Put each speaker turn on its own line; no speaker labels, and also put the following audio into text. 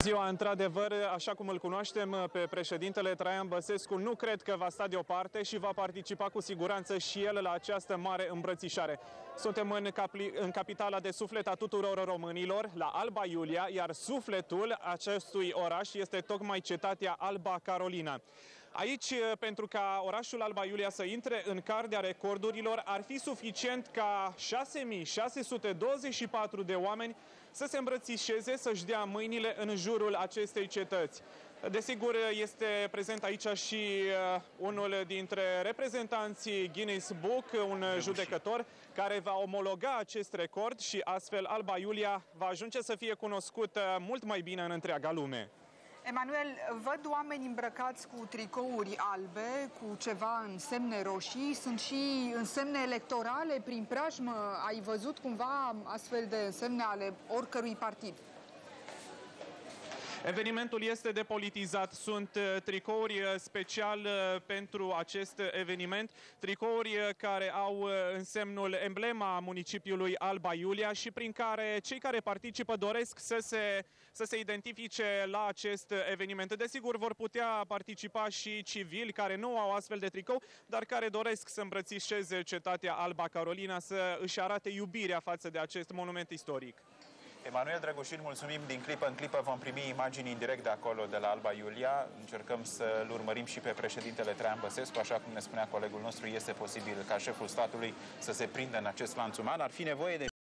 Ziua, într-adevăr, așa cum îl cunoaștem pe președintele Traian Băsescu, nu cred că va sta deoparte și va participa cu siguranță și el la această mare îmbrățișare. Suntem în capitala de suflet a tuturor românilor, la Alba Iulia, iar sufletul acestui oraș este tocmai cetatea Alba Carolina. Aici, pentru ca orașul Alba Iulia să intre în cardea recordurilor, ar fi suficient ca 6.624 de oameni să se îmbrățișeze, să-și dea mâinile în jurul acestei cetăți. Desigur, este prezent aici și unul dintre reprezentanții Guinness Book, un judecător care va omologa acest record și astfel Alba Iulia va ajunge să fie cunoscută mult mai bine în întreaga lume.
Emanuel, văd oameni îmbrăcați cu tricouri albe, cu ceva însemne roșii, sunt și însemne electorale prin preajmă. Ai văzut cumva astfel de însemne ale oricărui partid?
Evenimentul este depolitizat, sunt tricouri special pentru acest eveniment, tricouri care au însemnul, emblema municipiului Alba Iulia și prin care cei care participă doresc să se identifice la acest eveniment. Desigur, vor putea participa și civili care nu au astfel de tricou, dar care doresc să îmbrățișeze cetatea Alba Carolina, să își arate iubirea față de acest monument istoric.
Emanuel Drăgușin, mulțumim. Din clipă în clipă vom primi imagini în direct de acolo, de la Alba Iulia. Încercăm să-l urmărim și pe președintele Traian Băsescu. Așa cum ne spunea colegul nostru, este posibil ca șeful statului să se prindă în acest lanț uman. Ar fi nevoie de